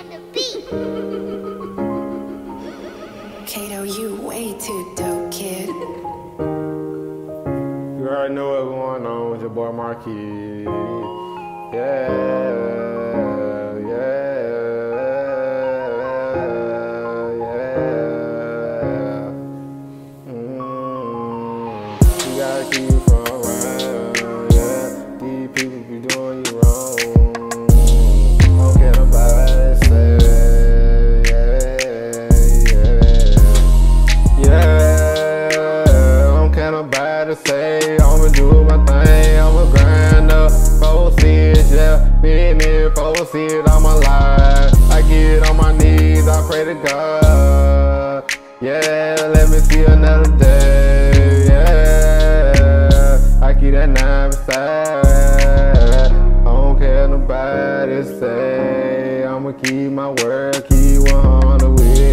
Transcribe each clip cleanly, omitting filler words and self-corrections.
on the beat. Kato, you way too dope, kid. You already know what's going on with your boy Immakeep. Yeah, yeah, yeah. You gotta keep from around, yeah. These people be doing you wrong. Don't care about what they say, yeah. Don't care about to say, I'ma do my thing, I'ma grind up, proceed, yeah. Me, proceed, I'm alive. I get on my knees, I pray to God. Yeah, let me see another day, yeah. I keep that 9 beside. I don't care nobody say, I'ma keep my word, keep 100 with you.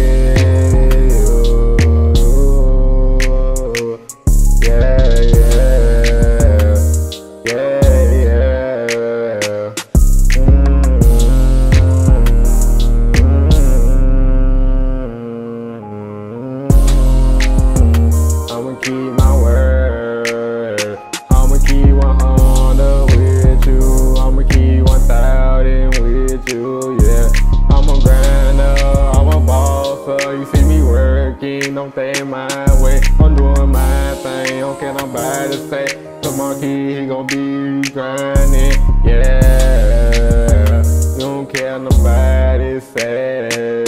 I'ma keep my word. I'ma keep 100 with you. I'ma keep 1,000 with you, yeah. I'm a grinder, I'm a bosser. You see me working, don't think my way. I'm doing my thing, don't care nobody say. Come on, kid, he gon' be grinding, yeah. You don't care nobody say.